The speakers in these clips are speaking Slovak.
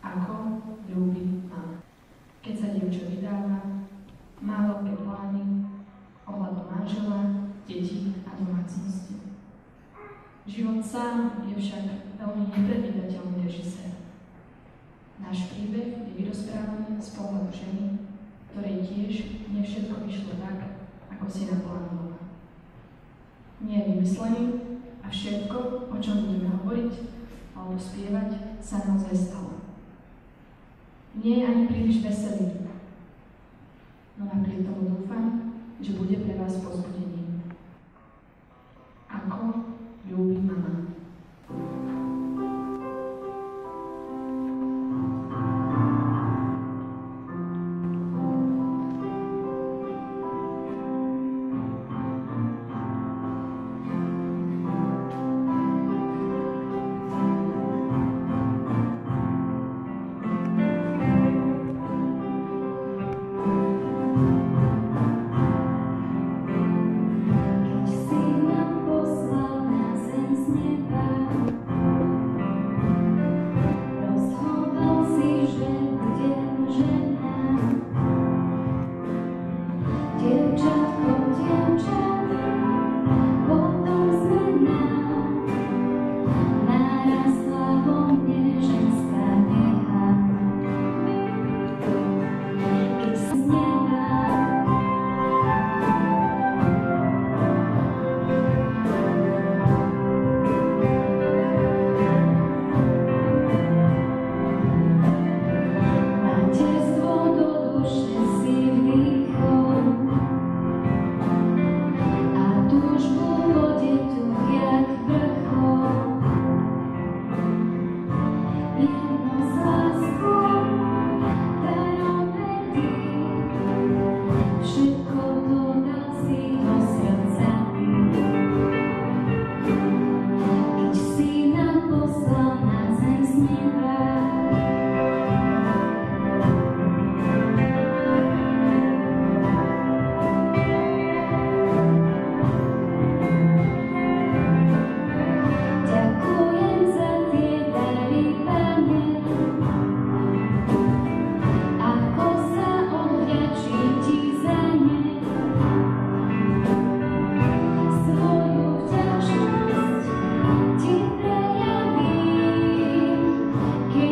ako ľúbi mama. Keď sa dievča vydáva, má veľké plány ohľadom manžela, detí a domácnosti. Život sám je však veľmi nepredvídateľný režisér. Náš príbeh je vyrozprávaný z pohľadu ženy, ktorej tiež nie všetko vyšlo tak, ako si naplánovala. Nie je vymyslený a všetko, o čom budeme hovoriť alebo spievať, sa naozaj stalo. Nie je ani príliš veselý, no napriek tomu dúfam, že bude pre vás povzbudením. Ako ľúbi mama. Keď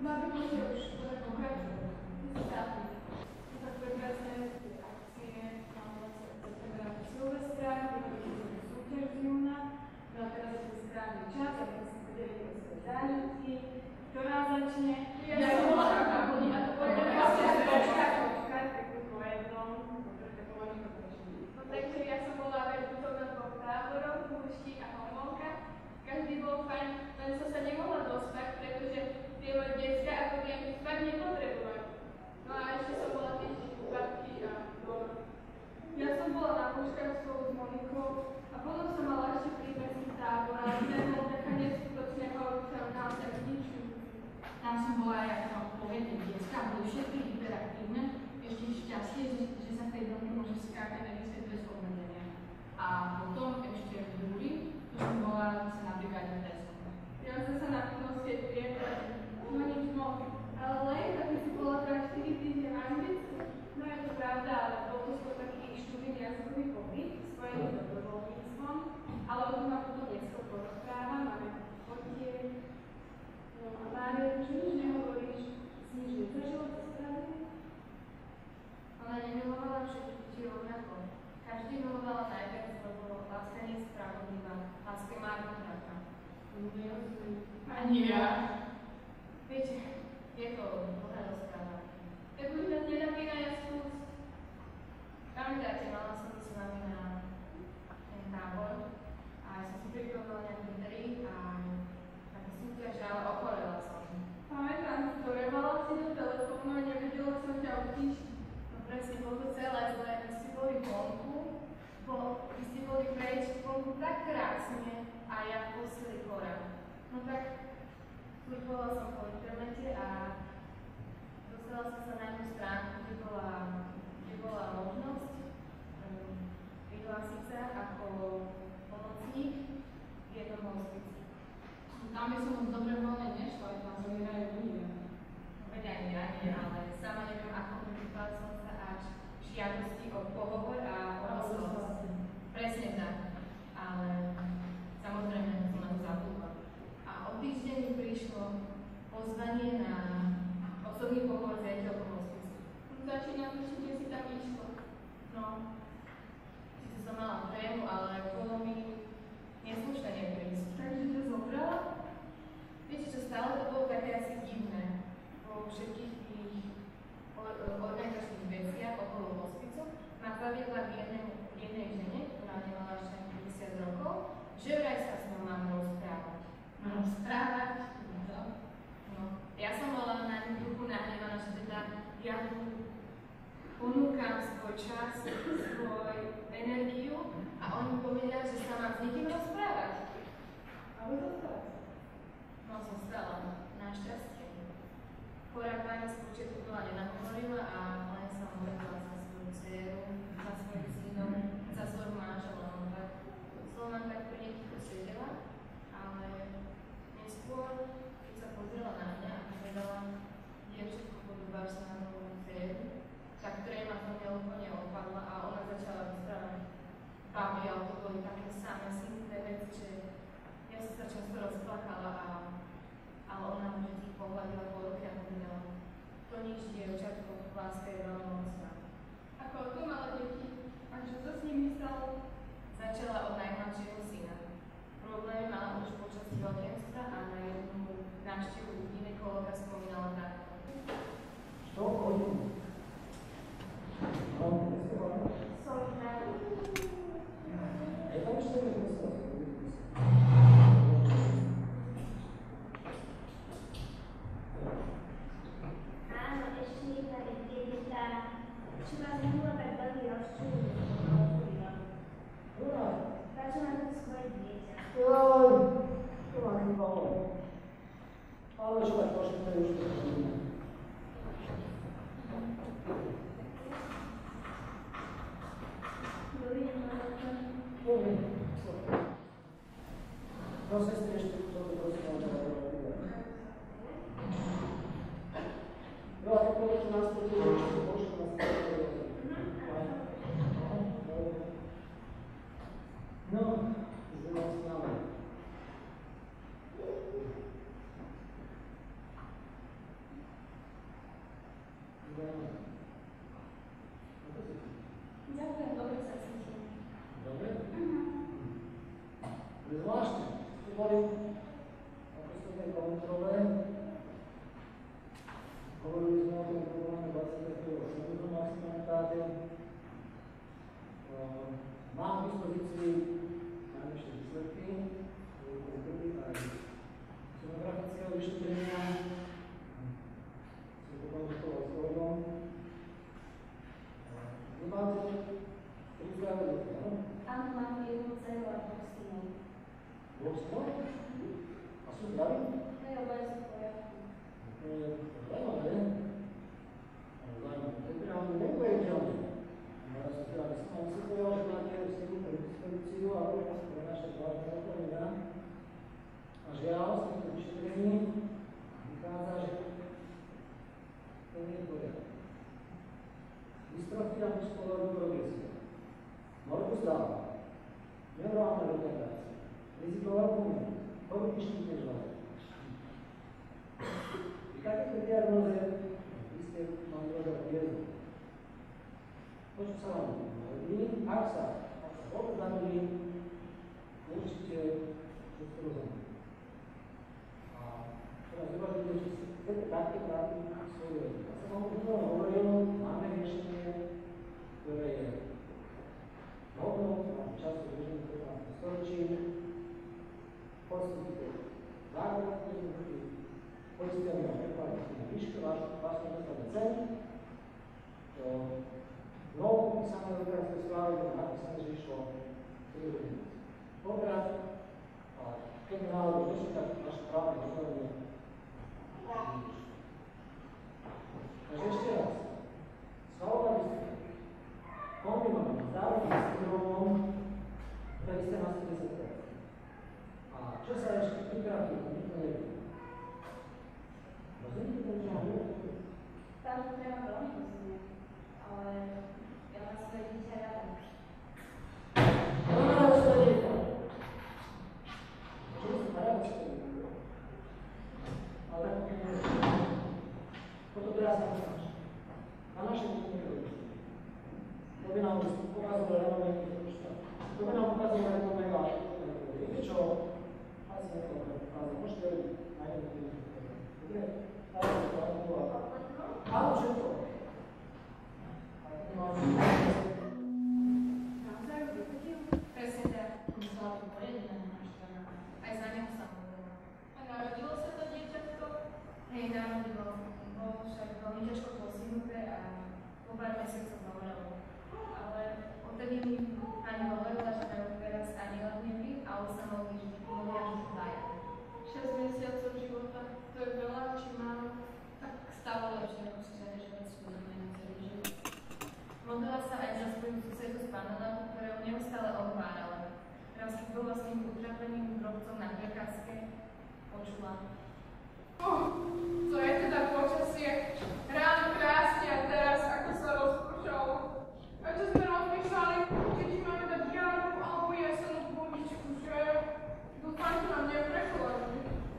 Babi môže už teda pokračovať. Ty si tápi. To tak prekrásne akcie, mám 20 septembra Silvestra, ktorý súťaž z júna. No a teraz je správny čas, a tak si podelili o svoje zážitky, ktorá začne. Ja som bola taká hodí, a to poviem, počkaj, tak to po jednom, pretože poviem, to prežili. No takže ja som bola veľmi na dvoch táboroch, Kúšti a Homolka. Každý bol fajn, len som sa nemohla dospať, pretože tie moje detská ako by ani spať nepotrebovali. No a ešte som bola týždeň u babky a zbor. Ja som bola na Kúškach spolu s Monikou a potom som mala ešte príbezný tábor, ale ten bol taká neskutočne horúca, naozaj ničujúci. Tam som bola aj ako povedne detská, boli všetky hyperaktívne, ešte šťastie, že sa v tej domke môže skákať na vysvet bez obmedzenia. A potom ešte v júli, tu som bola sa napríklad v Tesku. Ja som sa napríklad sieť priateľi, no nič moc. Ale len, tak si bola teda 4 týždne v Anglicku. No je to pravda, ale bol to skôr taký študijný jazykový pobyt, spojený s dobrovoľníctvom, ale o tom vám potom neskôr porozprávam, máme fotiek. No a Mária, čo nič nehovoríš? Si nič nezažila to správne? Ona nemilovala všetky, deti rovnako. Každé milovala najviac, lebo láska spravodlivá, láska márnotratná. Ani ja. Viete, je to dobrá rozpráva. Tak už nás nenapínajú skús. Pamätáte, mala som s vami na ten tábor a som si pripravila nejaké hry a také súťaže, ale okorela som. Pamätám, revala si do telefónu a nevedela som ťa utišiť. No presne, bolo to celé zle, vy ste boli vonku, vy ste boli preč vonku tak krásne a ja v posteli chorá. No tak, surfovala som po internete a dostala som sa na jednu stránku, kde bola možnosť prihlásiť sa ako pomocník v jednom hospici. Tam by som moc dobre voľne nešla, aj tam zomierajú ľudia. Veď ani ja nie, ale sama neviem, ako pripala som sa až žiadosti o pohovor a o rozhovor. Presne tak. Ale samozrejme som na to zabudla. A o týždeň mi prišlo pozvanie na osobný pohovor s riaditeľom hospicu. Začínam, určite si tam išla. No, síce som mala trému, ale bolo mi neslušné neprísť. Takže to zobrala? Viete čo, stále to bolo také asi divné. Po všetkých tých organizačných veciach okolo hospicu ma zaviedla k jednej žene, ktorá nemala ešte ani 50 rokov, že vraj sa s ňou mám rozprávať. Rozprávať? No, ja som bola na ňu trochu nahnevaná, že teda ja ponúkam svoj čas, svoju energiu a oni povedali, že sa mám s nikým rozprávať. Ale zostala. No som stala, našťastie. Chorá pani z počiatku bola nenahovorila a len sa modlila za svoju dceru, za svojich synov, za svojho manžela. No tak som len tak pri neticho sedela, ale neskôr, keď sa pozrela na mňa a povedala, dievčatko, podobáš sa na moju dceru, tak tréma to mňa úplne opadla a ona začala rozprávať babi, ale to boli také samé simplé veci, že ja som sa často rozplakala, ale ona mi vždy pohľadila po ruke a povedala, to nič, dievčatko, láska je veľmi mocná. A koľko mala deti? A čo sa s nimi stalo? Začala od najmladšieho syna. Problémy mala už počas tehotenstva a na jednu návštevu ginekologa spomínala takto. Čo chodím? Som na Je tam 4 postavy. Áno, ešte jedna vec, keď čo vás mohla tak veľmi rozčúliť, prečo má to svoje dieťa? Jaj, to ma chýbalo. Ale čo tak pošetné už to chodíme. Dobre, do sestry ešte toto prosím, ale to jo, a to povedz nás, to ešte pošlo na stredne. Ďakujem, dobre sa cítim. Dobre? To je zvláštne. Ste boli na poslednej kontrole. Hovorili sme o tom probléme 27. ak si pamätáte. Mám k dispozícii najvyššie výsledky, aj sonografického vystúpenia. Som to konzultoval s kolegom. Vy máte príklad deti, áno? Áno, mám jednu dceru a dvoch synov. Dvoch synov? A sú zdraví? Hej, obaja sú v poriadku. To je zaujímavé. To je teda neuveriteľné. Ja som teda vysvetľoval, že máte sílu pre dispozíciu a pre naše zvláštne zapojenia. A žiaľ, z týchto vyšetrení vychádza, že to nie je poriadku. Dystrofia muskulová progresia, morbus dáva, neurálna retardácia, riziková púmia, choroby štítnej žľazy. Pri takéto diagnóze vy ste mali rozhovor vieru. To, čo sa vám hodí, ak sa vôbec narodí, určite všetko rozumie. A teraz uvažujte, či chcete takto trápiť svoju vedu. Ja som vám už hovoril, máme riešenie, ktoré je hodnou, máme času bežných 15 storočí, postupite základné jednotky, poistenie na prekladateľné výšky, vlastne dostaneme ceny. Novú písané lekárske správy bolo napísané, že išlo obraz a keď je náhodou došli, tak naše právne rozhodenie vidíš. Takže ešte raz. Svalová dysfónia kombinovaná s zároveň syndromom, ktorý ste na 70%. A čo sa ešte pripraví, to nikto nevie. Rozumiete to, čo mám povedať? Táto téma veľmi rozumie, ale ja mám svoje dieťa rada. Ona má svoje dieťa. Čo sa rada svoje dieťa? Ale tak to nie je. Toto teraz neznáš. Na naše dieťa nerobíš. To by nám ukázalo renové niektorúčka. To by nám ukázalo renové váš. Viete čo? Asi nekolo ukázalo. Môžete robiť na jednu dieťa. Dobre? Áno, všetko. Naozaj ju vyfotil? Presne tak. Musela tu poriadne na náštvaná. Aj za ňou sa modlila. A narodilo sa to dieťatko? Hej, narodilo. Bolo však veľmi ťažko postihnuté a po pár mesiacoch zomrelo. Ale odtedy mi pani hovorila, že majú teraz aniela v nebi a osamelí vždy boli až dvaja. 6 mesiacov života, to je veľa, či málo? Tak stalo lepšie, ako si žiadne ženy sú znamená celý život. Modlila sa aj za svoju susedu z paneláku, ktorého neustále odvárala. Raz, keď bola s tým utrapeným drobcom na prekázke, počula. To je teda počasie. Ráno krásne a teraz ako sa rozpršalo. A čo sme rozmýšľali, že či máme dať jarnú alebo jesenú buničku, že? Dúfam, že nám neprechladí.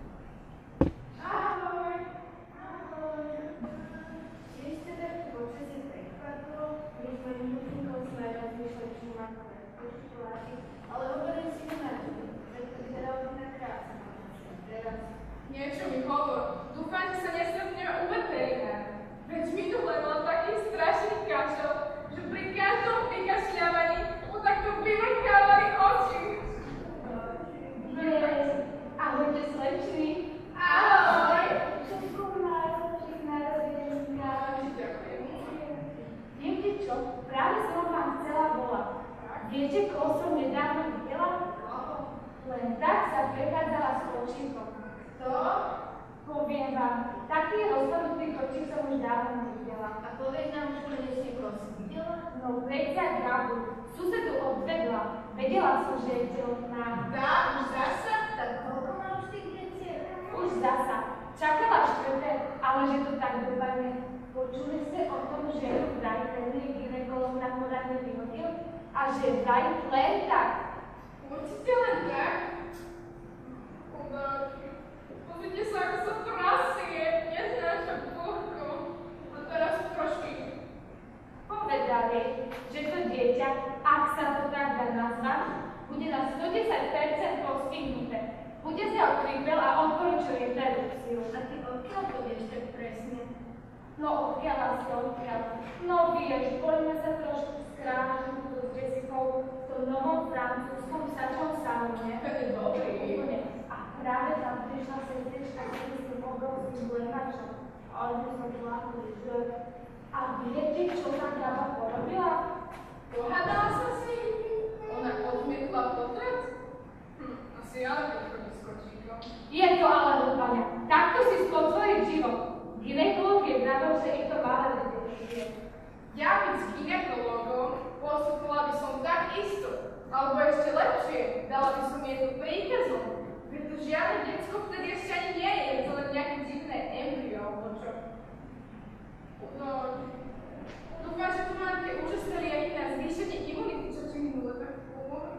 Ahoj. Ahoj. Tiež teda počasie prekvapilo, my sme ľudníkov sme rozmýšľali, či máme pláži, ale hovorím si na to, že to vyzerá úplne krásne. Teraz Niečo mi hovor. Dúfam, že sa nestretneme u veterinára. Veď minule mal taký strašný kašel, že pri každom vykašľavaní mu takto vyvrkávali oči. ahojte slečny. Ahoj. Všetko najlepších narodeninka. Ďakujem. Viete čo? Práve som vám chcela volať. Viete, koho som nedávno videla? Len tak sa prechádzala s kočíkom. Kto? Poviem vám, taký rozhodnutý kočík som už dávno nevidela. A povieš nám už konečne, koho si videla? No predsa Gabu, susedu odvedla. Vedela som, že je tehotná. Dá, už zasa? Tak koľko má už tých detiek? Už zasa. Čakala štvrté, ale že to tak dopadne. Počuli ste o tom, že ju vraj ten gynekolog na poradne vyhodil? A že vraj len tak. Určite len tak. Chudáky. Pozrite sa, ako sa trasie. Neznáša búrko. A teraz trošku Víťaz ja odkrípel a odporúčil jej redukciu. A ty odkiaľ to vieš tak presne? No odkiaľ asi odkiaľ. No vieš, boli sme sa trošku skrášili s Jessicou v tom novom francúzskom sačom salóne. To je dobrý. A práve tam prišla sestrička s tým obrovským blehačom. A oni sa vláhli, že... A viete, čo tá dáma porobila? Pohádala sa si? Ona odmietla potrat? Asi ale keď chodí s kočíkom. Je to ale dúfania. Takto si spotvoriť život. Gynekolog je pravil, že je to malé vedenie. Ja byť s gynekologom postupila by som tak isto. Alebo ešte lepšie, dala by som jej to príkazom. Pretože žiadne decko vtedy ešte ani nie je, je to len nejaké divné embryo, alebo čo. No, dúfam, že tu mám tie úžasné lieky na zvýšenie imunity, čo ti minule tak pomohli.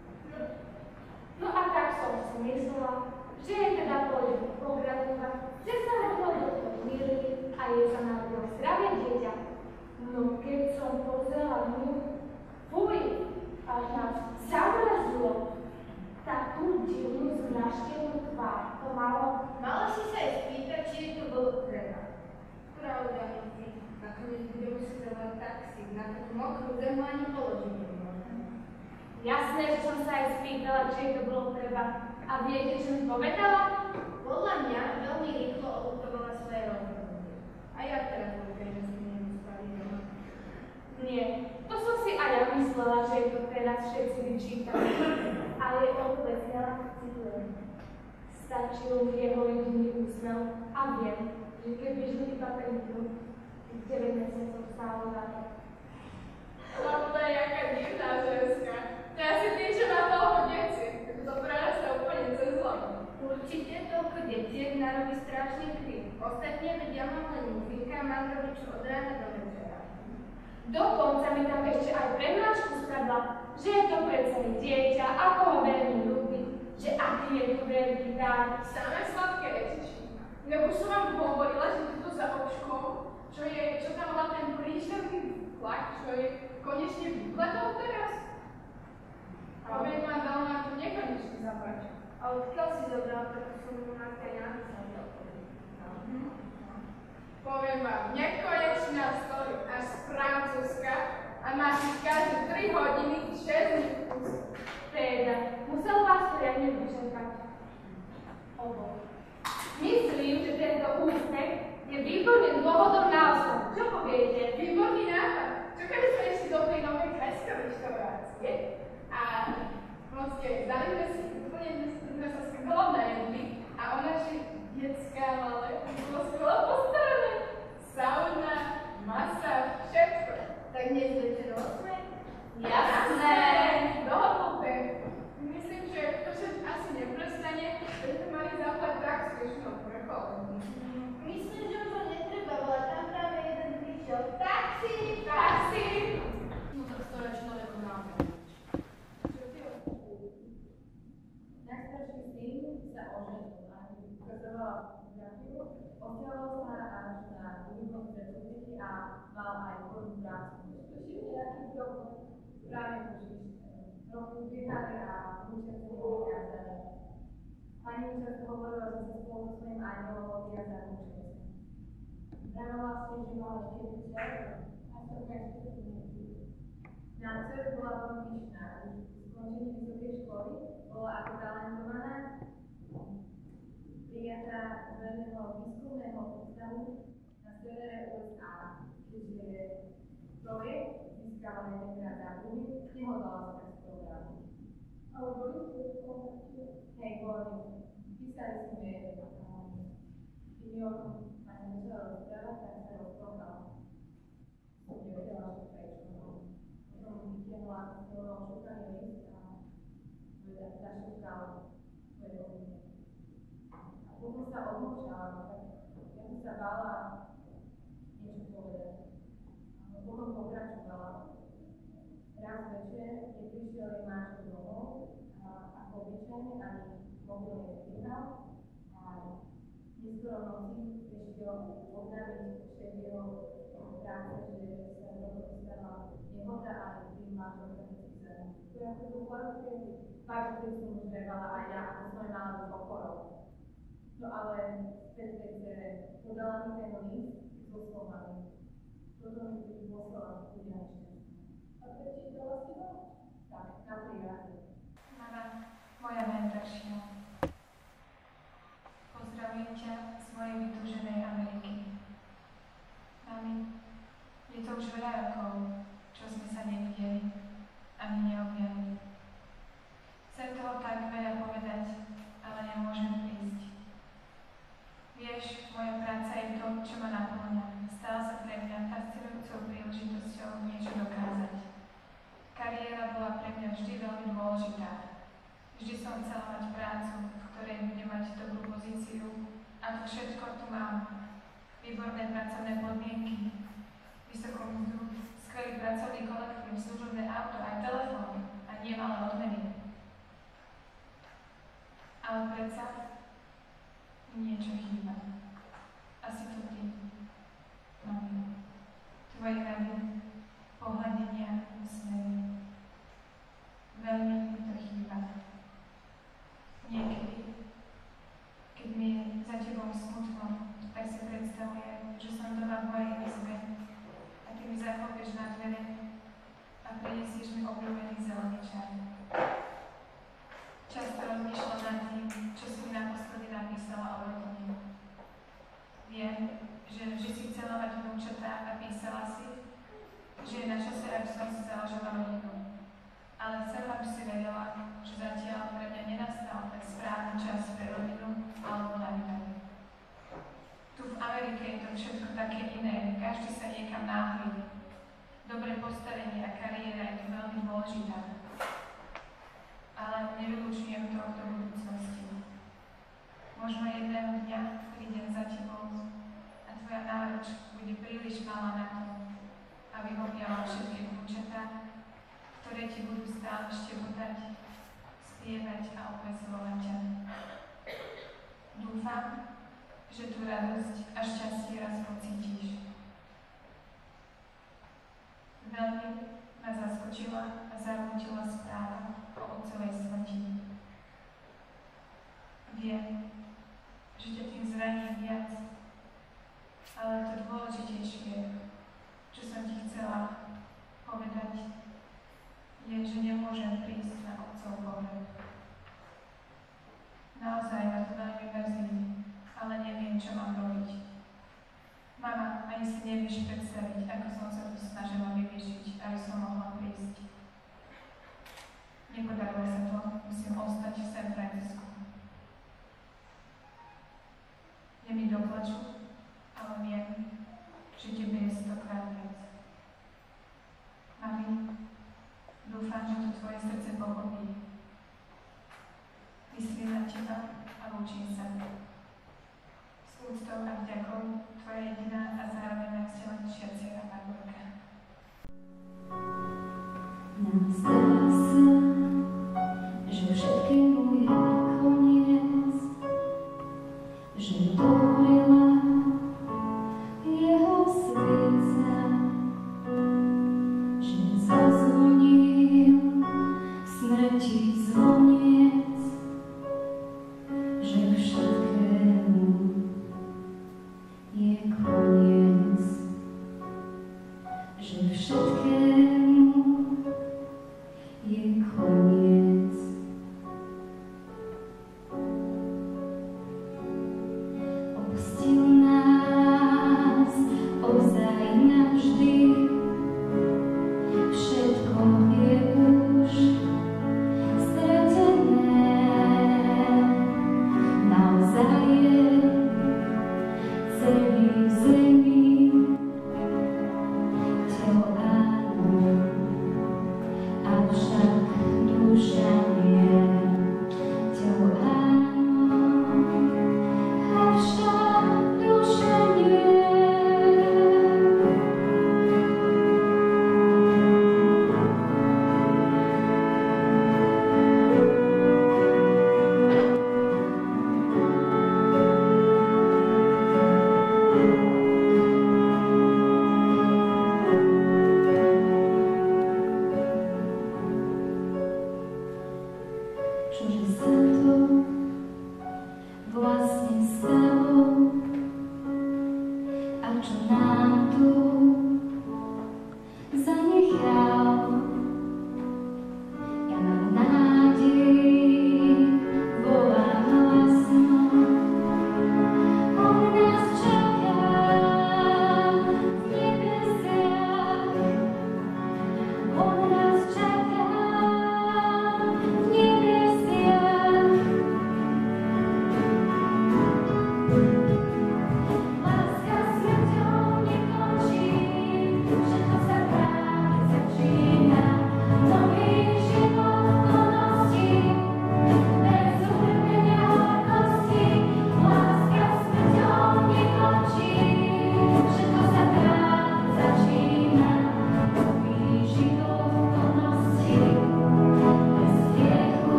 No a tak som si myslela, že jej teda pôjde pogratulovať, že sa rodil doktor Milí a jej sa narodilo zdravé dieťa. No keď som pozrela ňu, fuj, až nás zamrazilo. Takú divnú zmraštenú tvár to malo. Mala si sa aj spýtať, či je to bolo treba. Pravda, nakoniec bude musieť len taxík, na takú mokrú zemu ani položiť nemôžem. Jasné, že som sa aj spýtala, či jej to bolo treba. A viete, čo mi povedala? Podľa mňa veľmi rýchlo oputovala svoje rozhodnutie. A ja teraz dúfam, že si nemuseli doma. Nie, to som si aj ja myslela, že je to teraz všetci vyčítali. Ale odpoveď znela, citujem. Stačil mi jeho jediný úsmev a viem, že keby žil iba tento, 9 mesiacov stálo za to. To je jaká divná ženská. To je asi tým, že má toľko detí. To prerastá úplne cez hlavu. Určite toľko detiek narobí strašne chvíľ. Ostatne, veď ja mám len muzinka, mám robiť čo od rána do večera. Dokonca mi tam ešte aj prednášku spravila, že je to predsa dieťa, ako ho veľmi ľúbi, že aký je to veľký dar. Samé sladké rečičky. No už som vám hovorila, že to za očkom, čo tam má ten príšerný tlak, čo je konečne vykladol teraz. Ale ma dal na to nekonečne zapáčiť. A odkiaľ si zobral, tak som mu na tej napísala. Poviem vám, nekonečná story, až z Francúzska a máš každé 3 hodiny 6 minút. Teda, musel vás priadne vyčerpať. Obo. Myslím, že tento úspech je výborným dôvodom na osnovu. Čo poviete? Výborný nápad. Čo keby sme išli do tej novej krajskej reštaurácie a proste dali sme si úplne, sme sa skvelo najedli a ona, že detská malé, bolo skvelo postarané. Sauna, masáž, všetko. Tak dnes večer 8? Jasné. Dohodnuté. Myslím, že to sa asi neprestane, že sme mali zaplať tak sviešnou vrcholom. Myslím, že už ho netreba, bola tam práve jeden prišiel. Taxi! Taxi! No tak to radšej nového máme. Čo ty Najstarší syn sa oženil a ukazovala fotografiu, odtiaľol sa až na úvodnom prežili a mal aj prvú prácu. Ešte nejaký problém správne požiť. Trochu zbiehali a musia sa nevykázané. Pani mi často hovorila, že sa spolu so svojím anjelom odviazali mučili sa. Práve vlastne, že mala 4 deti a som ešte to nevidela. Na dceru bola veľmi pyšná. Už skončení vysokej školy bola ako talentovaná, prijatá z verejného výskumného ústavu na severe USA, keďže projekt získala jedenkrát zábudy, nehodala sa tak spolupracovať. Ale boli ste v kontakte? Hej, boli. Písali sme keď mi o tom pani začala rozprávať, tak sa rozprávala. Som nevedela, že prečo. Potom vytiahla svojho šukaný list a zašukala svoje rodiny. A potom sa odmlčala, tak ja som sa bála niečo povedať. A potom pokračovala. Raz večer, keď prišiel jej manžel domov, ako obyčajne ani mobil nestýhal a neskoro noci prišiel oznámiť šéf jeho práce, že sa do toho stala nehoda a tým manžel sa nechce. To je ako to bola vtedy. Vážu, ktorý som už trevala aj ja, ako sme mali s oporou. No ale späť tej dcere podala mi ten list so slovami. Toto mi tým poslala udiať. A prečo dala si ho? Tak, na 3 razy. Mama, moja najdražšia, pozdravujem ťa z mojej vytúženej Ameriky. Mami, je to už veľa rokov, čo sme sa nevideli ani neobjali. Chcem toho tak veľa povedať, ale nemôžem prísť. Vieš, moja práca je to, čo ma naplňa. Stala sa pre mňa fascinujúcou príležitosťou niečo dokázať. Kariéra bola pre mňa vždy veľmi dôležitá. Vždy som chcela mať prácu, v ktorej budem mať dobrú pozíciu, a to všetko tu mám. Výborné pracovné podmienky, vysokú mzdu, skvelý pracovný kolektív, služobné auto, aj telefón a nie malé odmeny. Ale predsa mi niečo chýba. Asi to ty, mami. Tvoje rady, pohľadenia, úsmevy. Veľmi mi to chýba. Niekedy, keď mi je za tebou smutno, tak si predstavujem, že som doma v mojej izbe a ty mi zaklopieš na dvere a prinesieš mi obľúbený zelený čaj. Často rozmýšľam nad tým, čo si mi naposledy napísala o rodine. Viem, že si chcela mať vnúčatá a písala si, že je na čase, aby som si založila rodinu. Ale chcem, aby si vedela, že zatiaľ pre mňa nenastal tak správny čas pre rodinu alebo najmä. Tu v Amerike je to všetko také iné, každý sa niekam náhlí. Dobré postavenie a kariéra je tu veľmi dôležitá. Ale nevylučujem to do budúcnosti. Možno jedného dňa prídem za tebou a tvoja náruč bude príliš malá na to, aby objala všetky vnúčatá, ktoré ti budú stále štebotať, spievať a obvezovať ťa. Dúfam, že tú radosť a šťastie raz pocítiš. Veľmi ma zaskočila a zarmútila správa o otcovej smrti. Viem, že ťa tým zraní viac, ale to dôležitejšie, čo som ti chcela povedať, je, že nemôžem prísť na otcov pohreb. Naozaj ma to veľmi mrzí, ale neviem, čo mám robiť. Mama, ani si nevieš predstaviť, ako som sa tu snažila vyriešiť, aby som mohla prísť. Nepodarilo sa to, musím ostať v San Francisku. Je mi do plaču, ale viem, že tebe je 100-krát viac. Mami, dúfam, že to tvoje srdce pochopí. Myslím na teba a lúčim sa. S úctou a vďakou, tvoja jediná a zároveň najvzdelanejšia dcera Marborka. Zdá sa, že všetkému je koniec, že dorila jeho svieca, že zazvonil smrti zvoniec, že všetkému je koniec, že všetkému je koniec.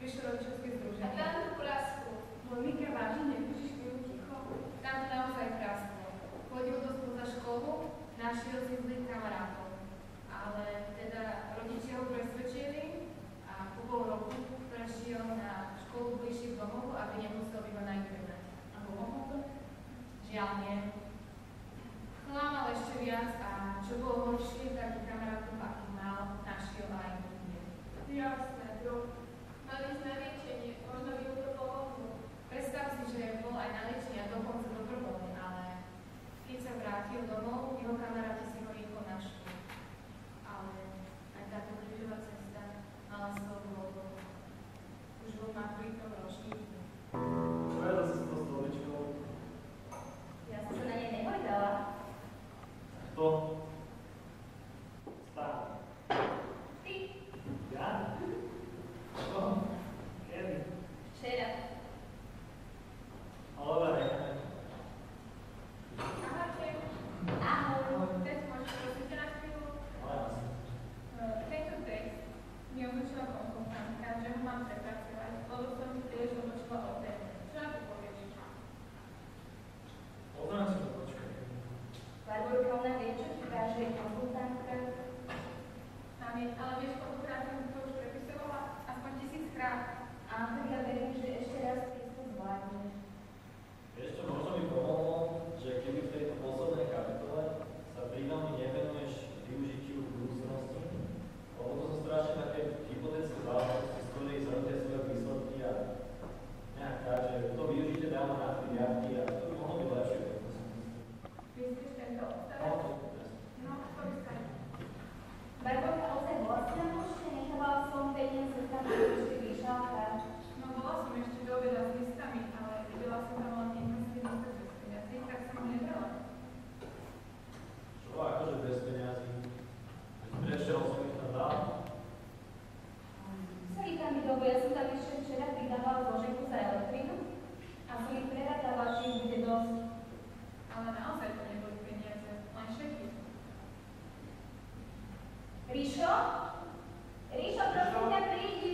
vyššie rodičovské združenie. A tam tú krásku. Monika, vážne, nepíšeš chvíľu ticho? Tam to naozaj krásne. Chodil to spoza školu, našiel si zlých kamarátov. Ale teda rodičia ho presvedčili a po pol roku prešiel na školu bližšie k domovu, aby nemusel iba na internáte. A pomohol to? Žiaľ nie. Klamal ešte viac a čo bolo horšie, tak kamarátov, aký mal, našiel aj inde. Jasné, mali ísť na liečenie, možno by mu to pomohlo. Predstav si, že bol aj na liečení a dokonca dobrovoľne, ale keď sa vrátil domov, jeho kamaráti si ho rýchlo našli. Ale aj táto krížová cesta mala svoju dôvod. Už bol maturitnom ročníku. Čo je zase s tou stoličkou? Ja som sa na nej nehojdala. Kto? Stále. Ty. Ja? Čo? Kedy? Včera. Ale dobre, necháme. Ahojte. Ahoj. Teď môžeš prosím ťa na chvíľu. Ale jasne. Tento text mi otočila konzultantka, že ho mám prepracovať, lebo som si tiež otočila o téme. Čo na to povieš? Pozriem si to, počkaj. Barborka, ona vie, čo ti káže konzultantka. Ale vieš, koľkokrát som to už prepisovala? Aspoň 1000 krát. Áno, tak ja verím, že ešte raz to zvládneš. Vieš čo, možno by pomohlo, že keby v tejto poslednej kapitole sa prídomne nevenuješ využitiu budúcnosti, lebo to sú strašne také hypotetické záležitosti, z ktorých zhrnete svoje výsledky a nejak tak, že to využite dáme na 3 riadky a to by mohlo byť lepšie. Myslíš tento odstavec? No, to je presne. No, to by sa. Barborka, ozaj bola si na pošte, nechávala som peniaze tam, ešte vyšálka. No, bola som ešte do obeda s listami, ale videla som tam len investíciu bez peniazy, tak som ho nebrala. Čo akože bez peniazy? Prečo som ich tam dal? Celý tam mi dobu, ja som tam ešte včera pridávala zloženku za elektrinu a som ich prehľadala, či ich bude dosť. Ale naozaj to neboli peniaze, len všetky. Ríšo? Ríšo, prosím ťa, prídi.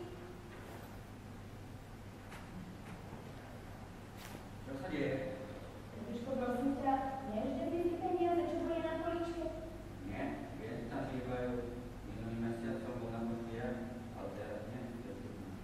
Čo sa deje? Ríško, prosím ťa, nevieš, kde tie peniaze, čo boli na poličke? Nie, vieš, tam chýbajú. Minulý mesiac som bol na postiach, ale teraz nie.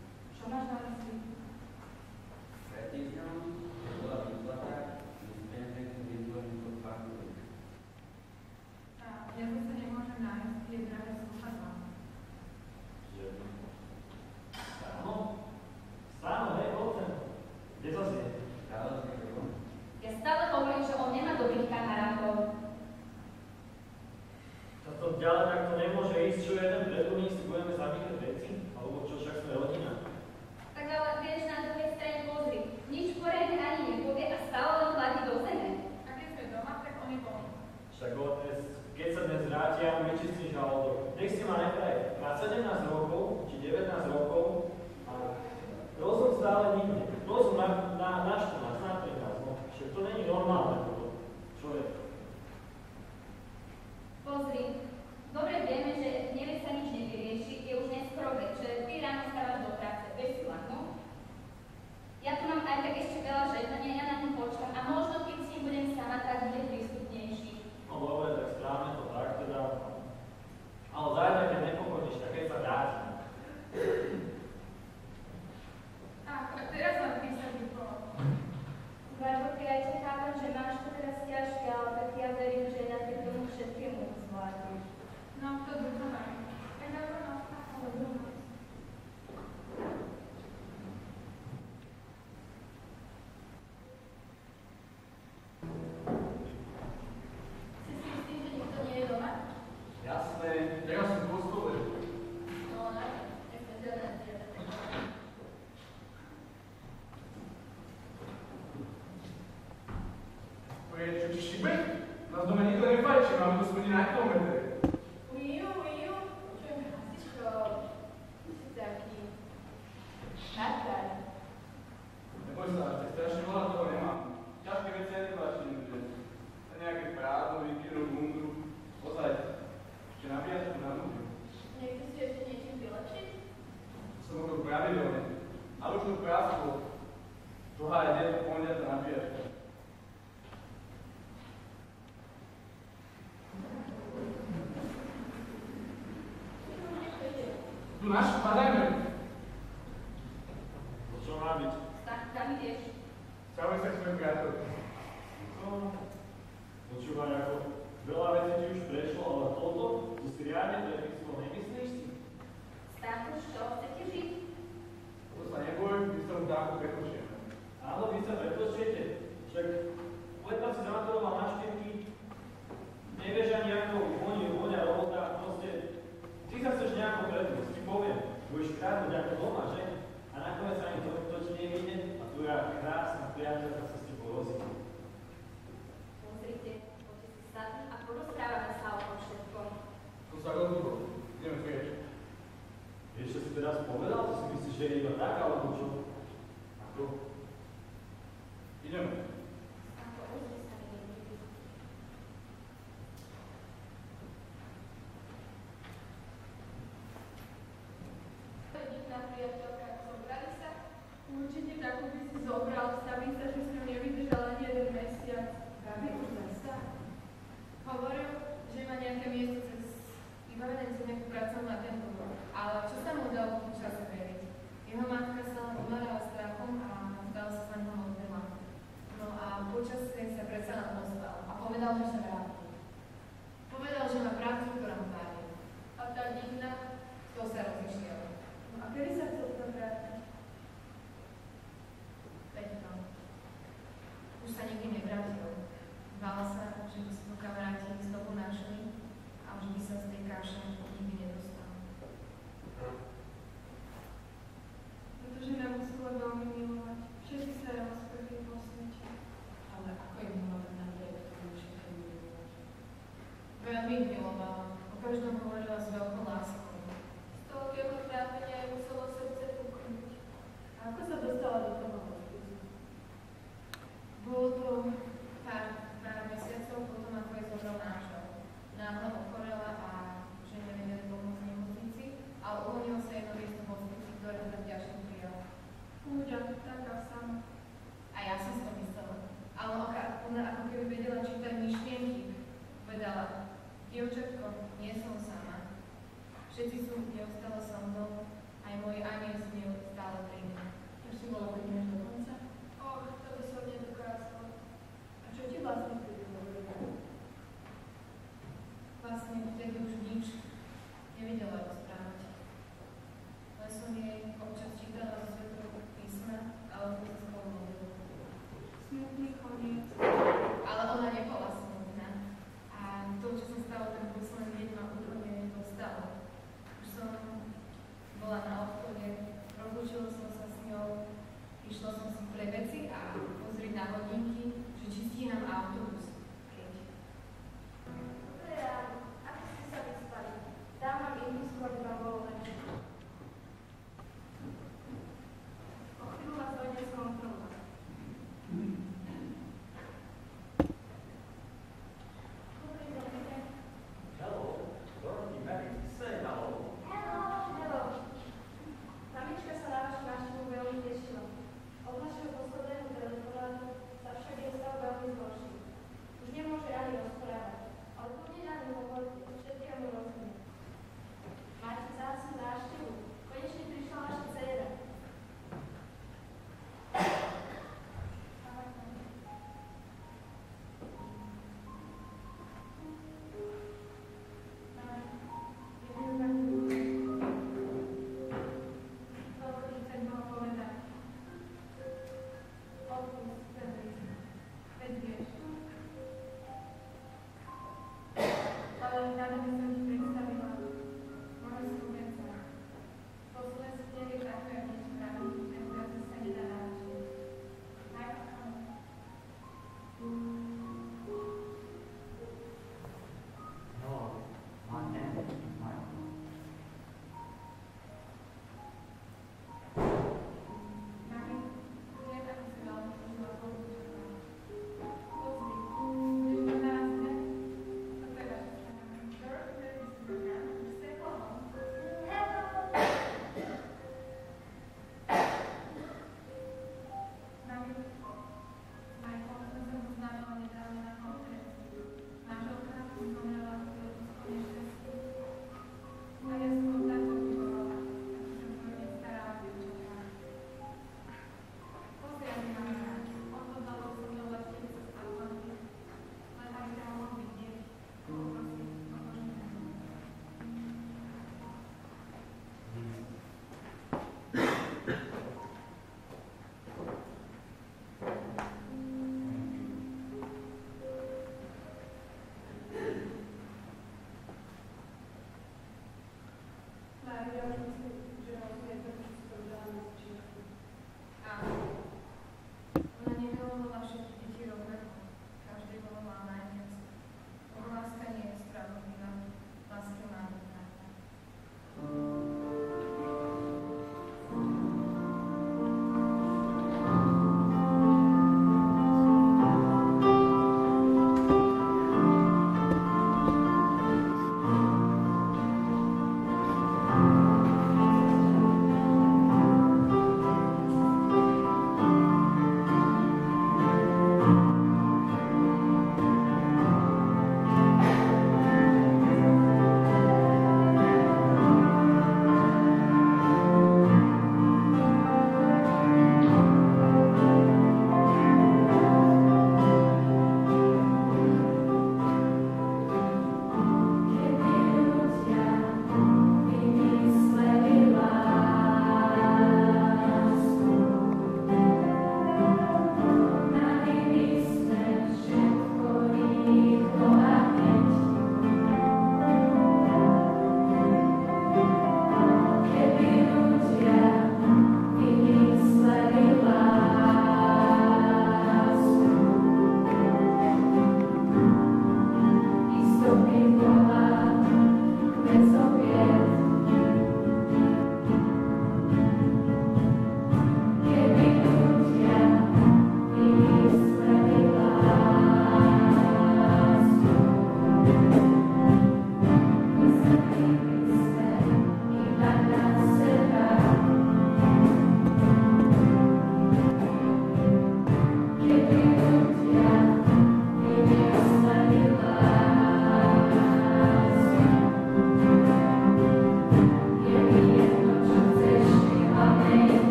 tú krásku. Druhá je detu pondiata na piačku. Tu našu padajme. To čo má byť? Tak, kam ideš? Čauj sa k svojim priateľom. No, počúvaj, ako veľa vecí ti už prešlo, ale toto, to si riadne prepísal, nemyslíš si? Stákuš, čo? Chcete žiť? To sa neboj, my sa už dáko prekočieme. Áno, vy sa prekočiete. Však letná si zamaturoval na všetky, nevieš ani ako vonia robota, proste ty sa chceš nejako prednosť, ti poviem, budeš krádnuť ako doma, že? A nakoniec ani to ti nevyjde a tvoja krásna priateľka sa s tebou rozíde. Pozrite, poďte si sadnúť a porozprávame sa o tom všetkom. To sa rozhodlo. Ideme preč. Vieš, čo si teraz povedal? To si myslíš, že je iba tak, alebo čo? Ako? Ideme. Ako uzri sa mi niekedy. To je divná priateľka, zobrali sa? Určite takú by si zobral, sami sa, že s ňou nevydržal ani jeden mesiac. Gabi, už sa? Hovoril, že má nejaké miesto cez vybavené cez nejakú pracovnú agentúru. Ale čo sa mu dalo v tom čase veriť? Jeho matka sa len umárala strachom a zdala sa ňoho modlila. No a počasie sa predsa nám ozval a povedal, že sa vráti. Povedal, že má prácu, ktorá mu páni. A tá divná? To sa rozišiel. No a kedy sa chcel tam vrátiť? Peťko. Už sa nikdy nevrátil. Bál sa, že by si ho kamaráti znovu našli a už by sa z tej káše nikdy nedostal. Pretože nám musela veľmi milovať. Všetky sa rozprvili vo svete. Ale ako je milovať napriek tomu všetko milovať? Veľmi milovala. O každom hovorila s veľkou láskou. Z toho jeho trápenia jej muselo srdce puknúť. A ako sa dostala do toho reprízu? Bolo to pár mesiacov potom, ako jej zomrel manžel. Náhle ochorela a že nevedeli pomôcť nemocnici, ale uvoľnilo sa jedno miesto v hospici, ktoré ho tak ťažko prijal. Púďa, taká sama. A ja som si to myslela. Ale ona ako keby vedela čítať myšlienky. Povedala, dievčatko, nie som sama. Všetci sú neustále so mnou, aj môj aniel s ňou stále pri mne. Už si bola pri mne do konca? Och, to by som nedokázala. A čo ti vlastne vtedy hovorila? Vlastne vtedy už nič nevedela rozprávať. Len som jej občas čítala zo Svätého písma, ale sme sa spolu modlili. Smutný koniec. Ale ona nebola smutná. A to, čo sa stalo ten posledný deň, ma úplne dostalo. Už som bola na obchode, rozlúčila som sa s ňou, išla som si pre veci a pozrieť na hodinky